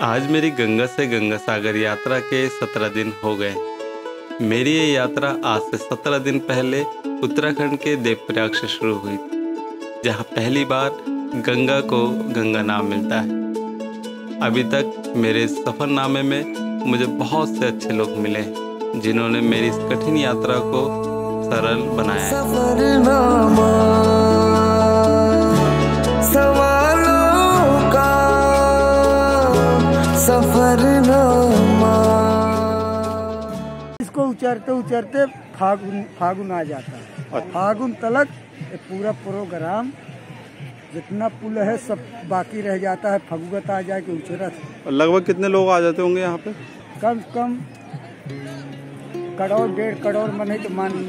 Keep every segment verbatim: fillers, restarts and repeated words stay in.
आज मेरी गंगा से गंगा सागर यात्रा के सत्रह दिन हो गए। मेरी ये यात्रा आज से सत्रह दिन पहले उत्तराखंड के देवप्रयाग से शुरू हुई थी, जहाँ पहली बार गंगा को गंगा नाम मिलता है। अभी तक मेरे सफ़रनामे में मुझे बहुत से अच्छे लोग मिले हैं, जिन्होंने मेरी इस कठिन यात्रा को सरल बनाया है। इसको उचरते उचरते फागुन फागुन आ जाता है। फागुन तलक पूरा प्रोग्राम जितना पुल है सब बाकी रह जाता है। फगुगत आ जाए कि उचरत। लगभग कितने लोग आ जाते होंगे यहाँ पे? कम से कम करोड़ डेढ़ करोड़ मन है तो मान।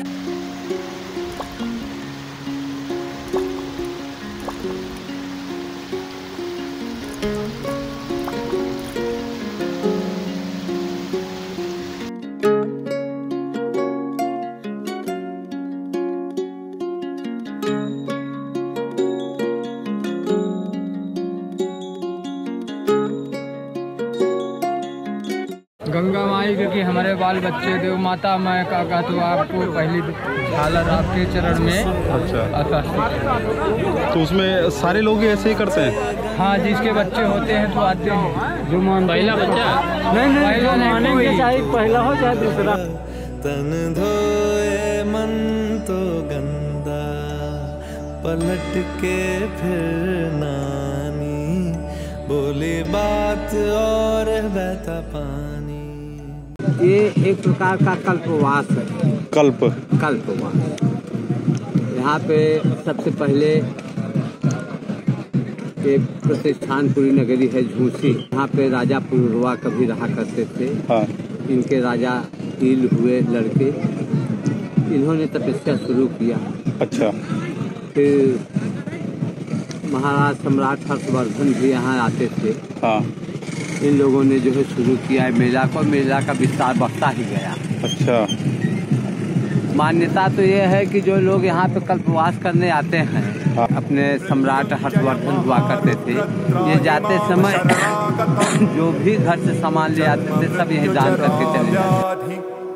गंगा माई क्योंकि हमारे बाल बच्चे देव माता मैं का तो आपको पहली झालर आपके चरण में। अच्छा, तो उसमें सारे लोग ऐसे ही करते हैं? हाँ, जिसके बच्चे होते हैं तो आते हैं। जो मान पहला बच्चा नहीं नहीं जो मानेंगे चाहे पहला हो चाहे दूसरा। तन धोए मन तो गंदा पलट के फिर नानी बोली बात और बहता पानी। ये एक प्रकार का कल्पवास है। कल्प कल्पवास। यहाँ पे सबसे पहले ये प्रतिष्ठानपुरी नगरी है झूसी। यहाँ पे राजा पुरुरवा कभी रहा करते थे। हाँ। इनके राजा ईल हुए लड़के, इन्होंने तपस्या शुरू किया। अच्छा। फिर महाराज सम्राट हर्षवर्धन भी यहाँ आते थे। हाँ। इन लोगों ने जो है शुरू किया है मेला को। मेला का विस्तार बढ़ता ही गया। अच्छा। मान्यता तो ये है कि जो लोग यहाँ पे कल्पवास करने आते हैं, हाँ। अपने सम्राट हर्षवर्धन हुआ करते थे, ये जाते समय जो भी घर से सामान ले आते थे सब यही दान करके चले जाते।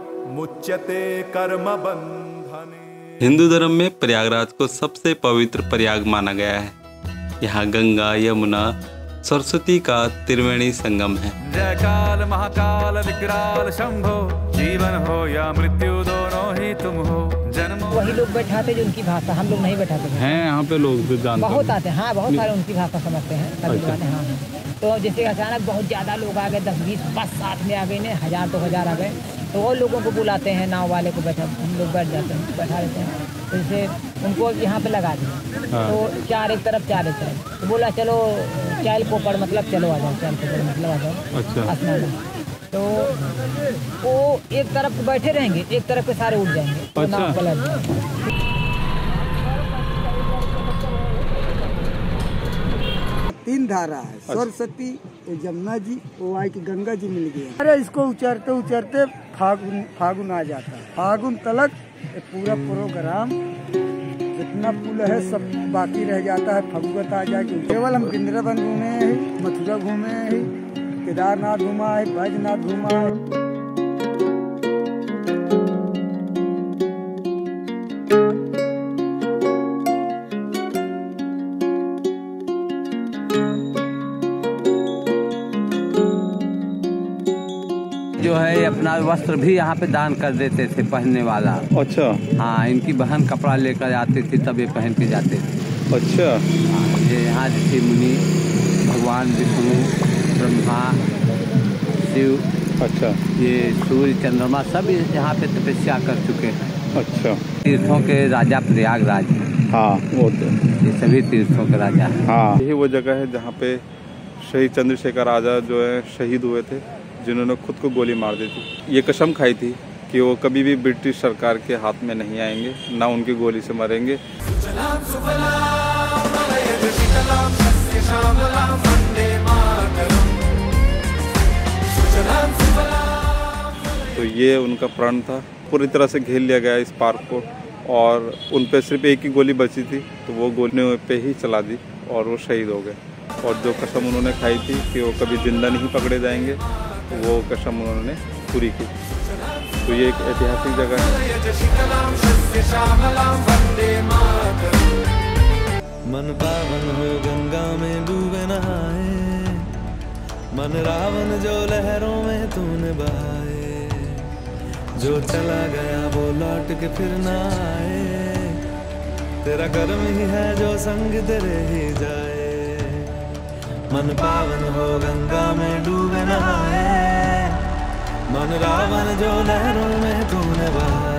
हिंदू धर्म में प्रयागराज को सबसे पवित्र प्रयाग माना गया है। यहाँ गंगा यमुना सरस्वती का त्रिवेणी संगम है। जय काल महाकाल विकराल शंभो, जीवन हो या मृत्यु दोनों ही तुम हो। जन्म वही लोग बैठाते जो उनकी भाषा, हम लोग नहीं बैठाते हैं। यहाँ पे लोग भी जानते बहुत आते हैं। हाँ, बहुत सारे उनकी भाषा समझते हैं। अच्छा। हाँ हाँ। तो जैसे अचानक बहुत ज्यादा लोग आ गए, दस बीस बस साथ में आ गए, न हजार दो हजार आ गए, तो वो लोगों को बुलाते हैं, नाव वाले को बैठा, हम लोग बैठ जाते हैं, बैठा रहते हैं। तो जैसे उनको यहाँ पे लगा दिया। हाँ। तो चार एक तरफ चार एक तरफ, तो बोला चलो चैल पोपड़ मतलब चलो आ जाओ, चैल पोपड़ मतलब आ जाओ। अच्छा। स्नान। तो वो एक तरफ बैठे रहेंगे, एक तरफ के सारे उठ जाएंगे। तो नाव पलट जाएंगे। तीन धारा है, सरस्वती, जमुना जी, वो आई की गंगा जी मिल गया। अरे इसको उचरते उचरते फागुन फागुन आ जाता है। फागुन तलक पूरा प्रोग्राम जितना पुल है सब बाकी रह जाता है। फगुगत आ जाए कि केवल हम वृंदावन घूमे हैं, मथुरा घूमे हैं, केदारनाथ घूमा है, बैजनाथ घूमा है। जो है अपना वस्त्र भी यहाँ पे दान कर देते थे पहनने वाला। अच्छा। हाँ, इनकी बहन कपड़ा लेकर आते थे तब ये पहन के जाते थे। अच्छा। हाँ, ये यहाँ ऋषि मुनि, भगवान विष्णु, ब्रह्मा, शिव, अच्छा, ये सूर्य चंद्रमा सब यहाँ पे तपस्या कर चुके हैं। अच्छा। तीर्थों के राजा प्रयागराज है। हाँ, वो तो ये सभी तीर्थों के राजा है। हाँ, यही वो जगह है जहाँ पे शहीद चंद्रशेखर आजाद जो है शहीद हुए थे, जिन्होंने खुद को गोली मार दी थी। ये कसम खाई थी कि वो कभी भी ब्रिटिश सरकार के हाथ में नहीं आएंगे, ना उनकी गोली से मरेंगे। तो ये उनका प्रण था। पूरी तरह से घेर लिया गया इस पार्क को और उन पे सिर्फ एक ही गोली बची थी, तो वो गोली पे ही चला दी और वो शहीद हो गए। और जो कसम उन्होंने खाई थी कि वो कभी जिंदा नहीं पकड़े जाएंगे, वो कसम उन्होंने पूरी की। तो ये एक ऐतिहासिक जगह है। मन पावन हो गंगा में डूबे नहाए, मन रावण जो लहरों में तूने बहाए, जो चला गया वो लौट के फिर ना आए, तेरा कर्म ही है जो संग तेरे ही जाए। मन पावन हो गंगा में डूबे नहाए, मन रावण जो लहरों में तूने बहाए।